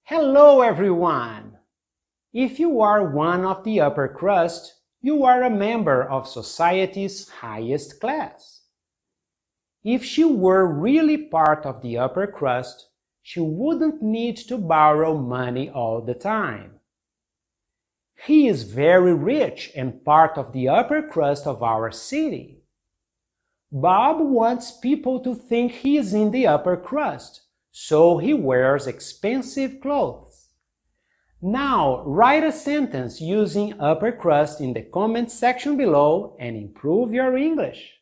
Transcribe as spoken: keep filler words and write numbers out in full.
Hello everyone! If you are one of the upper crust, you are a member of society's highest class. If she were really part of the upper crust, she wouldn't need to borrow money all the time. He is very rich and part of the upper crust of our city. Bob wants people to think he is in the upper crust, so he wears expensive clothes. Now, write a sentence using upper crust in the comment section below and improve your English.